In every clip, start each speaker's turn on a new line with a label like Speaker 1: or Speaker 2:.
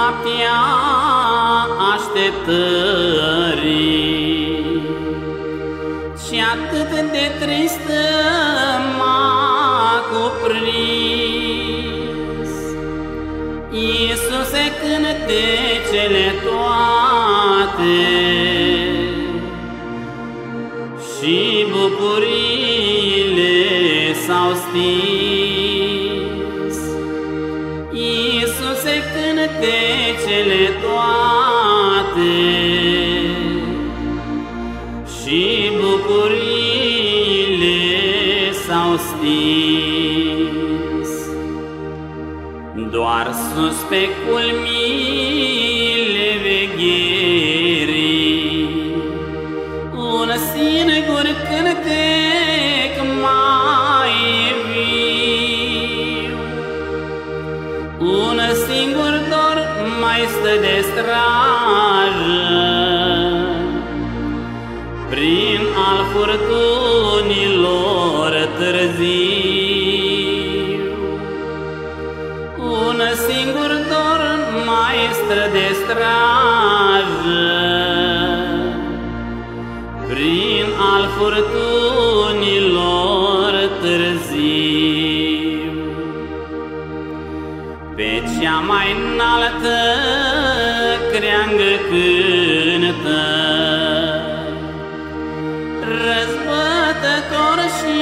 Speaker 1: noaptea așteptării și atât de tristă m-a cuprins. Iisuse, cântecele toate și bucuriile s-au stins. Iisuse, cântecele toate și bucuriile s-au stins. Doar sus pe culmile vegherii un singur cântec mai e viu, un singur dor mai stă de strajă prin al furtunilor târziu. Un singur dor mai stă de strajă prin al furtunilor târziu. Pe cea mai înaltă creangă cântă răzbătător și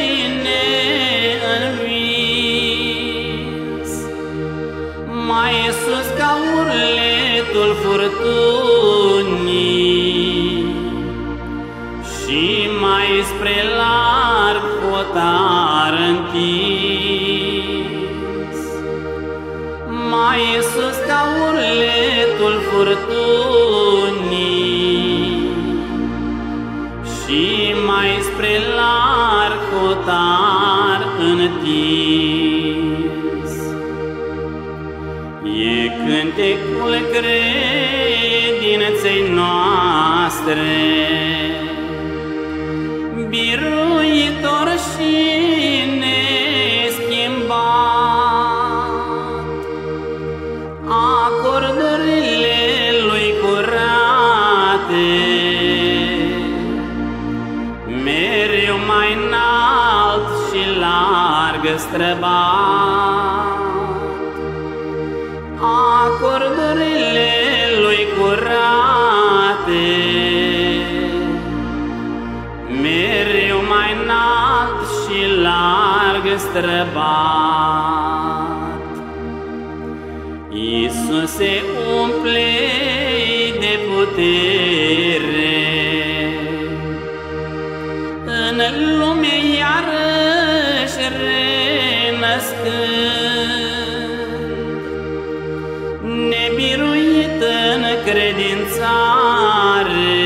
Speaker 1: neînvins, mai sus ca urletul furtunii și mai spre larg hotar întins, mai sus ca urletul furtunii și mai spre larg hotar întins. E cântecul credinței noastre, biruitor și neschimbat, acordurile lui curate mereu mai înalt și larg străbat, acordurile lui curate mereu mai înalt și larg străbat. Iisuse, umple-i de putere în lume iarăși renăscând, nebiruit în credințare,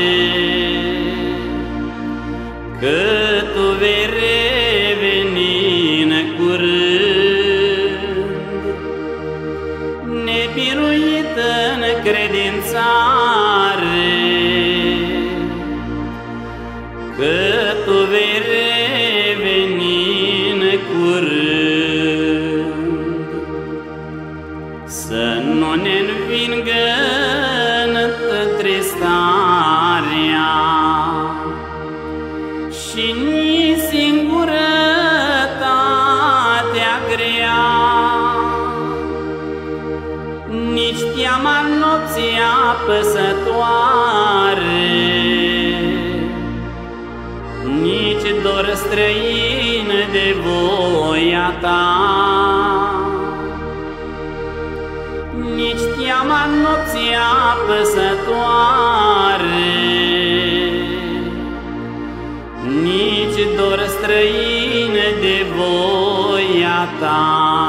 Speaker 1: că Tu vei reveni în curând, nebiruit în credințare, că Tu vei reveni în curând. Să nu ne învingă întristarea și nici singurătatea grea, nici teama nopții apăsătoare, nici dor străin de voia Ta, nici teama nopții apăsătoare, nici dor străin de voia Ta,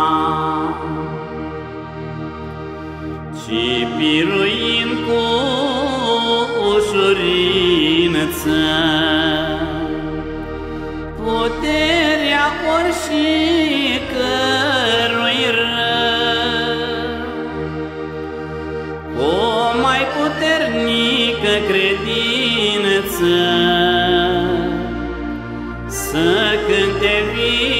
Speaker 1: ci biruind cu ușurință puterea oricărui rău, o mai puternică credință, să cânte vii